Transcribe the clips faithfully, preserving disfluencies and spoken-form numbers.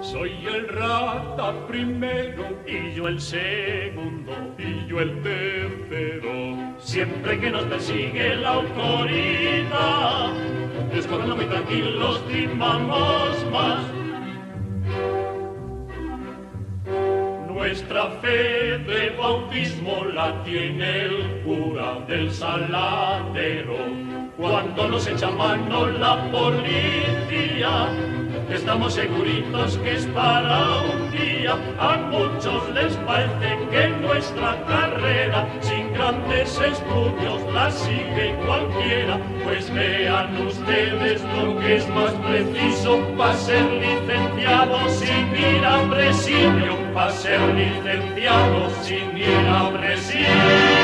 Soy el rata primero, y yo el segundo, y yo el tercero. Siempre que nos persigue la autoridad, escóndalo muy tranquilos, timamos más. Nuestra fe de bautismo la tiene el cura del saladero. Cuando nos echa mano la policía, estamos seguritos que es para un día. A muchos les parece que nuestra carrera sin grandes estudios la sigue cualquiera. Pues vean ustedes lo que es más preciso para ser licenciado sin ir a presidio, para ser licenciado sin ir a presidio.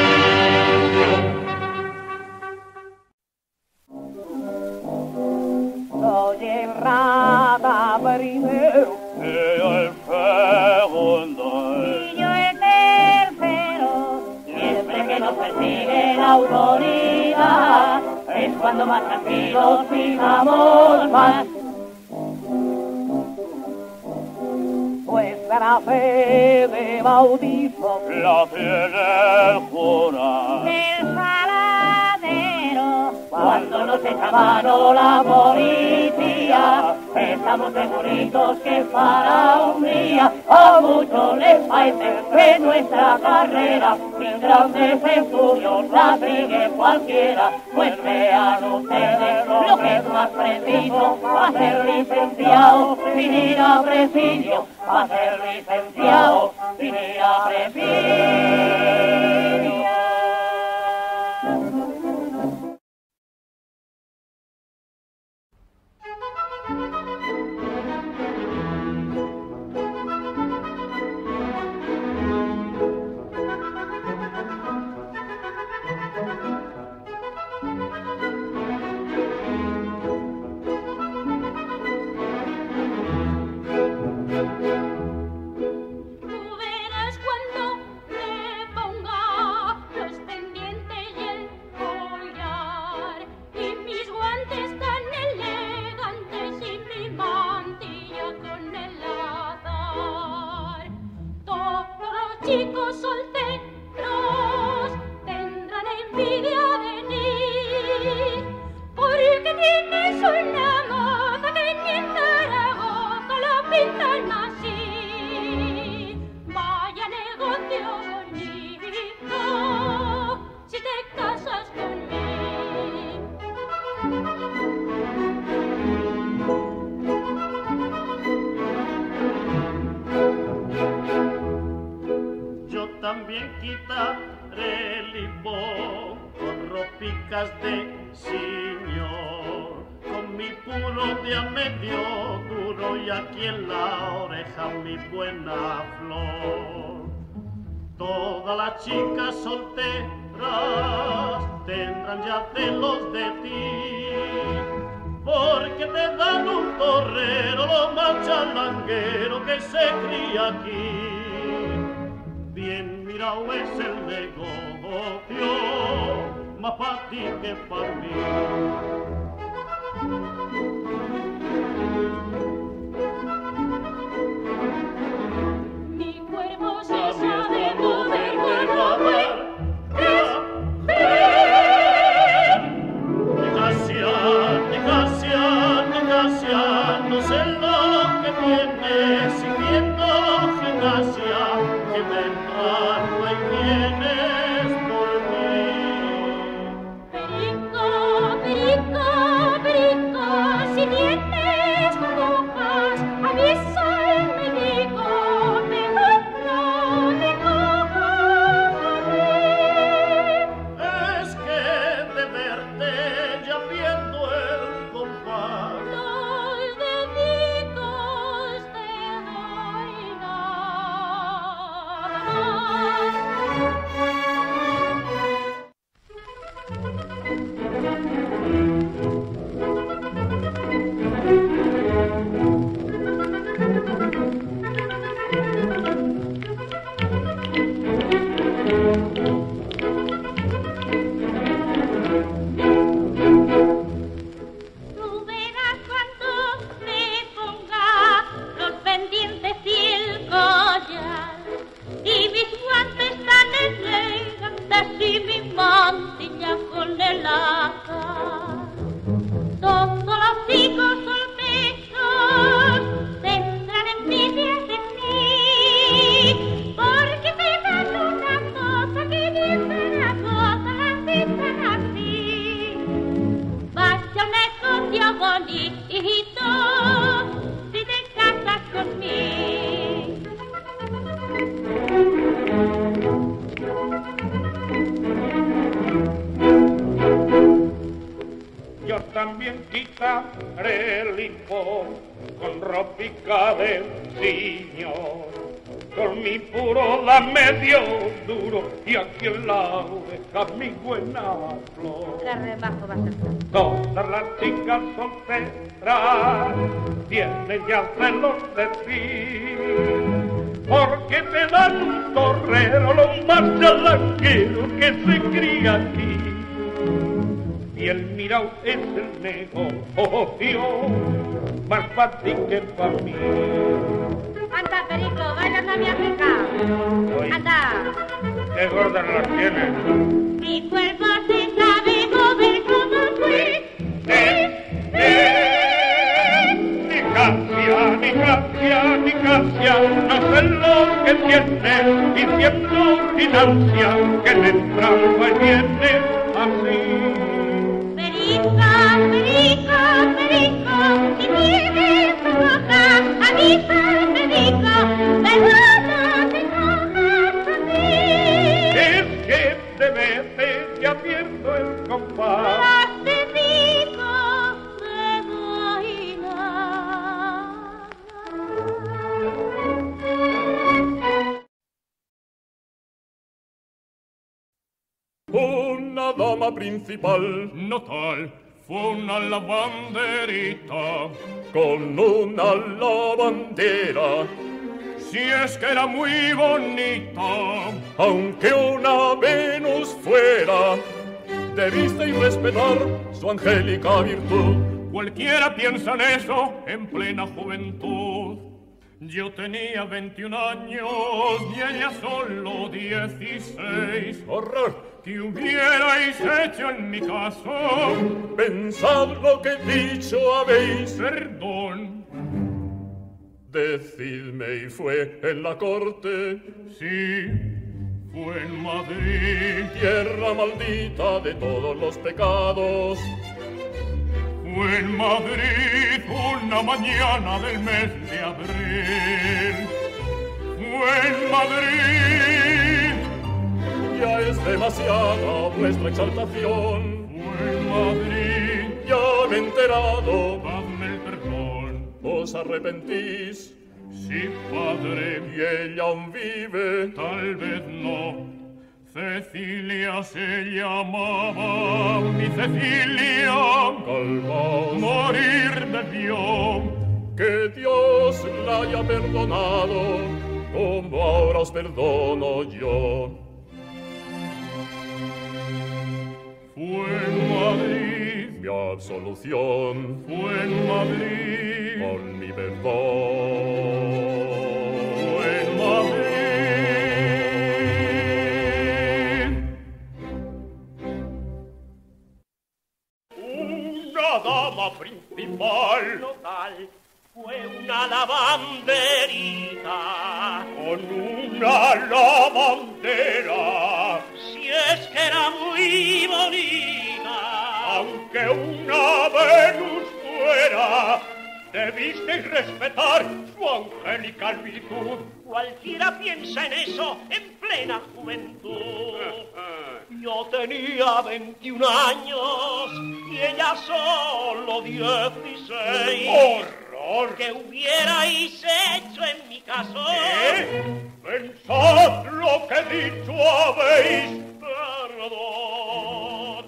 Soy el rata primero, y el segundo, y yo el tercero. Siempre que nos persigue la autoridad, es cuando más tranquilos fijamos más. Pues la fe de bautismo la tiene el cura del saladero. Cuando nos echa mano la policía, estamos seguritos que para un día. A muchos les parece que nuestra carrera sin grandes estudios la sigue cualquiera. Pues vean ustedes lo que es más preciso para ser licenciado sin ir a presidio, para ser licenciado sin ir a presidio. Chicos solteros tendrán envidia de ti, porque tienes una moza que ni en Zaragoza la pintan así. Vaya negocio bonito si te casas También quitaré el limón con ropicas de señor, con mi puro de a medio duro y aquí en la oreja mi buena flor. Todas las chicas solteras tendrán ya celos de ti, porque te dan un torrero lo más chalanguero que se cría aquí. Bien mirado es el negocio, más para ti que para mí. Mi cuerpo se sabe mover, mover, Nicasia, Nicasia, Nicasia, no sé lo que tienes, sintiendo gimnasia, que me entrando y vienes por mí. Perico, perico, perico, si tienes burbujas, avisa al médico, mejor no me cojas a mí. Es que de verte ya pierdo el compás. Los deditos Frelipo, con ropica del señor, con mi puro da medio duro, y aquí en la oreja mi buena flor. Qué rebajo va a ser. Todas las chicas solteras tienen ya celos de ti, porque te dan un torrero lo más chalanquero que se cría aquí. Y el mirao es el negocio más fácil que para mí. Anda, Perico, bailas a mi África. Anda. Qué gordas las tienes. Mi cuerpo se sabe mover como fui. Eh, eh, ni gracia, ni gracia, ni gracia, no sé lo que tiene, diciendo sin ansia que le entraba y viene así. Perico, perico, perico, si tienes tu boca, avisa, perico, pero no te cojas así. Es que de veces ya pierdo el compás. Perico, me bailar. Una dama principal, no tal, fue una lavanderita, con una lavandera, si es que era muy bonita, aunque una Venus fuera, debisteis respetar su angélica virtud. Cualquiera piensa en eso en plena juventud. Yo tenía veintiún años y ella solo dieciséis. ¡Horror! ¿Qué hubierais hecho en mi caso? Pensad lo que dicho habéis. Perdón. Decidme, ¿y fue en la corte? Sí, fue en Madrid. Tierra maldita de todos los pecados. Fue en Madrid una mañana del mes de abril. Fue en Madrid. Ya es demasiada vuestra exaltación. Fue en Madrid. Ya me he enterado. Dadme el perdón. ¿Os arrepentís? Sí, padre. ¿Y ella aún vive? Tal vez no. Cecilia se llamaba, mi Cecilia. Calma, morir debió. Que Dios la haya perdonado, como ahora os perdono yo. Fue en Madrid mi absolución. Fue en Madrid con mi perdón. Fue en Madrid. Una dama principal, no tal, fue una lavanderita, con una lavandera, si es que era muy bonita, aunque una Venus fuera, debisteis respetar su angelical virtud. Cualquiera piensa en eso en plena juventud. Yo tenía veintiún años y ella solo dieciséis. ¡Horror! ¿Qué hubierais hecho en mi caso? ¿Qué? Pensad lo que dicho habéis. Perdón.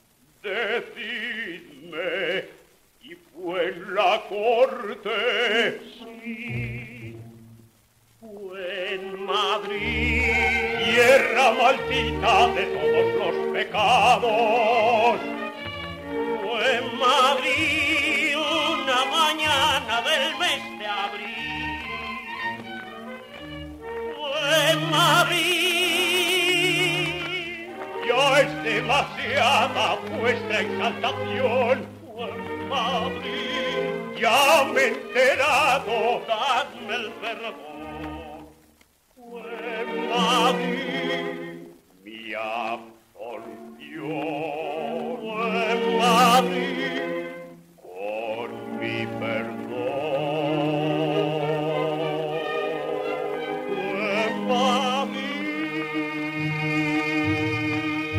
Decidme, ¿y fue en la corte? Sí. Fue en Madrid. Tierra maldita de todos los pecados. Fue en Madrid una mañana del mes de abril. Fue en Madrid. Ya es demasiada vuestra exaltación. Fue en Madrid. Ya me he enterado. Dadme el perdón. Fue en Madrid. Mi absolución. Fue en Madrid. Con mi perdón. Fue en Madrid.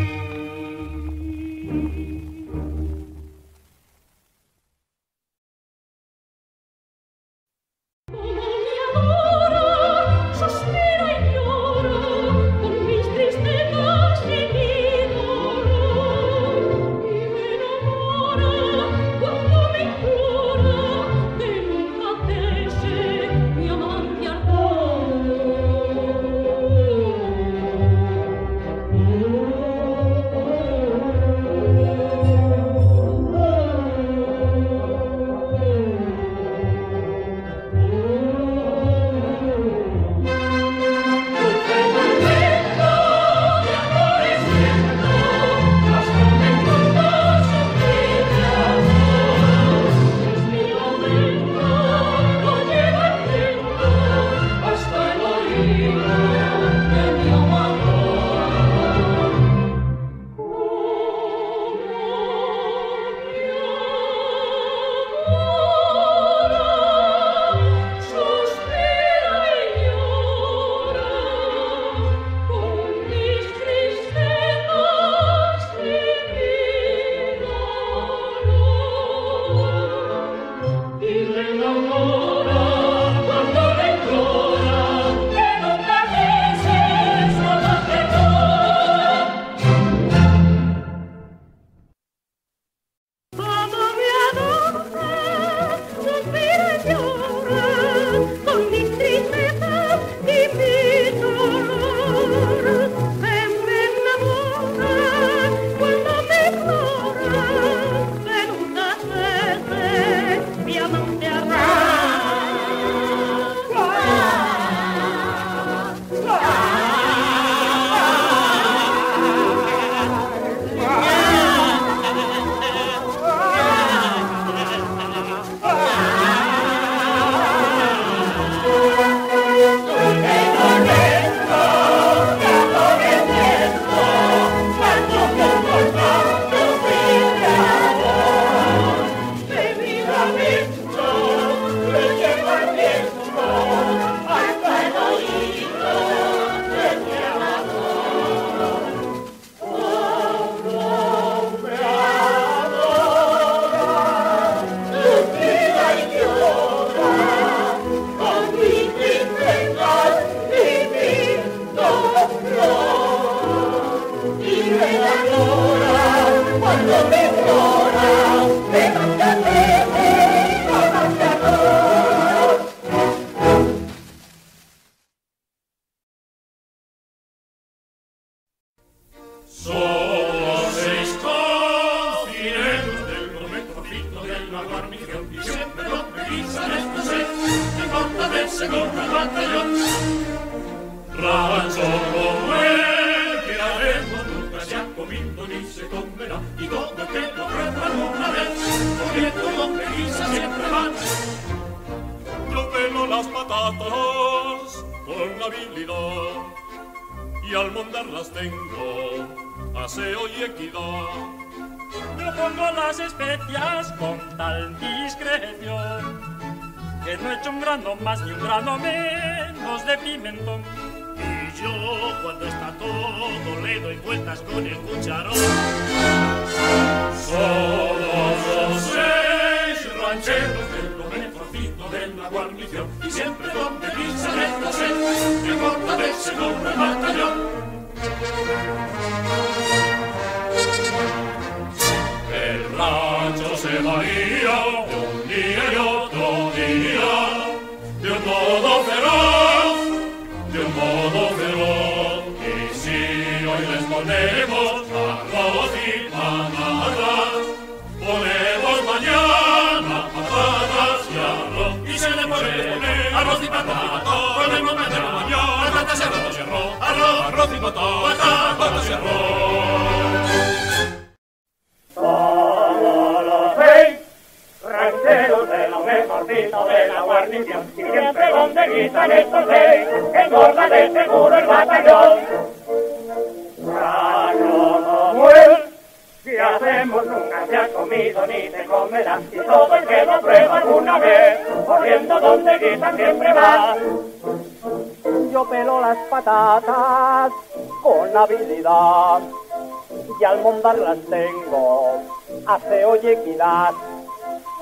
Y al montar las tengo aseo y equidad.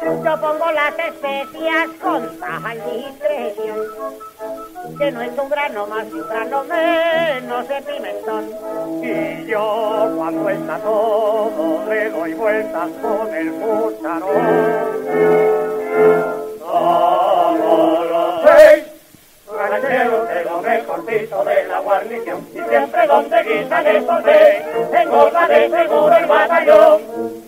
Yo pongo las especias con taja y discreción, que no es un grano más y un grano menos de pimentón. Y yo cuando está todo le doy vueltas con el cucharón. Todos los seis rancheros de lo mejorcito de la guarnición, y siempre donde guisan estos seis engorda de seguro el batallón.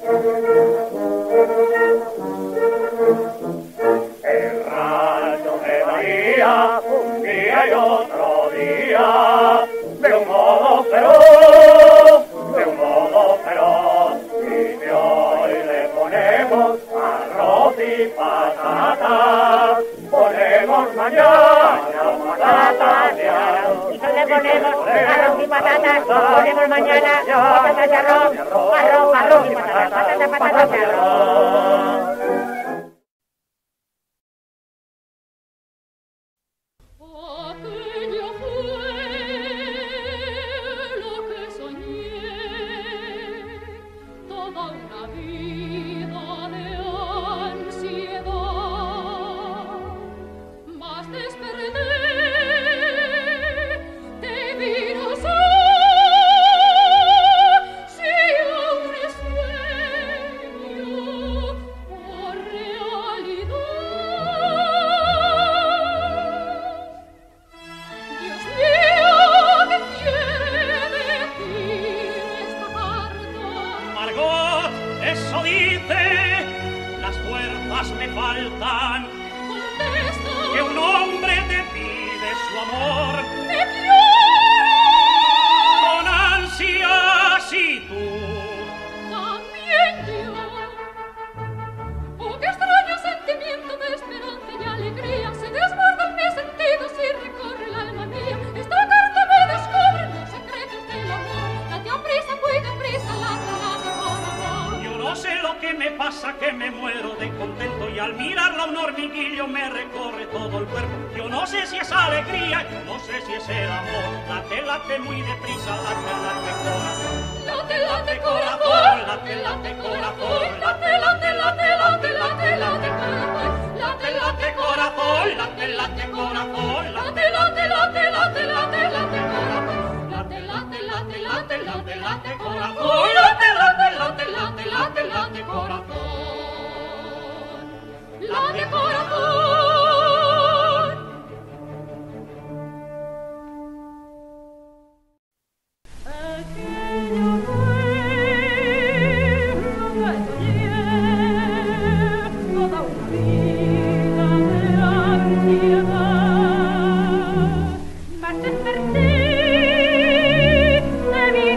El rancho de Bahía, un día y otro día, de un modo feroz, de un modo feroz, y de hoy le ponemos arroz y patatas, ponemos mañana patatas de arroz. Y le ponemos arroz y patatas, ponemos mañana patatas de arroz, arroz, arroz y patatas, patatas, patatas de arroz. Aquello fue lo que soñé, toda una vida de ansiedad, mas desperté, te vi no sé si aún es sueño o realidad. Dios mío, ¿qué quiere decir esta carta? Margot, eso dice, las fuerzas me faltan, Contesta, que un hombre te pide su amor me quiere. con ansias y tú. También yo. Oh, qué extraño sentimiento de esperanza y alegría se desborda en mis sentidos y recorre el alma mía. Esta carta me descubre los secretos del amor. Date a prisa, muy deprisa, late, late, corazón. Yo no sé lo que me pasa, que me muero de contento, y al mirarla un hormiguillo me recorre todo el cuerpo. Yo no sé si es alegría, yo no sé si es el amor. Late, late muy deprisa, late, late corazón. Late, late, corazón. Late, late corazón. Late, late, late, late, late, late, corazón. Late, late, corazón. Late, late corazón. Late, late, late, late, late, late, corazón. Late, late, late, late, late, late, corazón. Late, late, late, late, late, late, corazón. Late, corazón. Aquello fue lo que soñé, toda una vida de ansiedad, mas desperté, te vi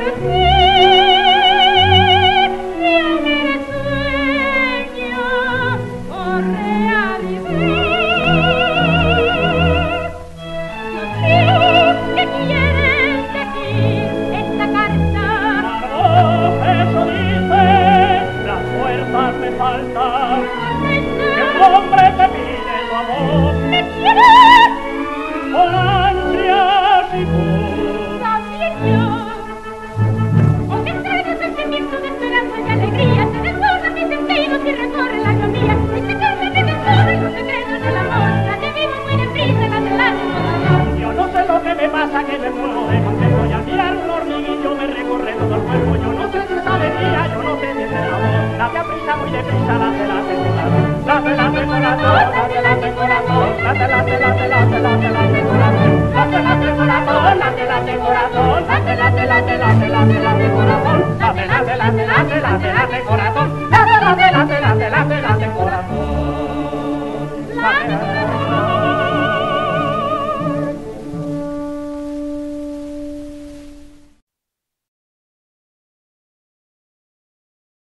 nacer, y aún eres sueño o realidad. Dios mío, ¿qué quieres decir esta carta? Margot, eso dice, las fuerzas me faltan, que un hombre te pide su amor ¿Me quieres? con ansias y tú. También yo. Oh, qué extraño sentimiento de esperanza y alegría se desborda en mis sentidos y recorre el alma mía. Esta carta me descubre los secretos del amor. La que vivo muy deprisa, la de la corazón. Yo no sé lo que me pasa, que me muero de contento, y al mirar un hormiguillo me recorre todo el cuerpo. Yo no sé si es alegría, yo no sé si es el amor. Date a prisa, muy deprisa, late, late corazón. Late, late corazón, late, late corazón. Late, late, late, late, late, late corazón. Late, late corazón, late, late corazón. Late, late, late, late, late, late corazón. Late, late, late, late, late, late corazón. Late, late, late, late, late, late corazón. Late, late.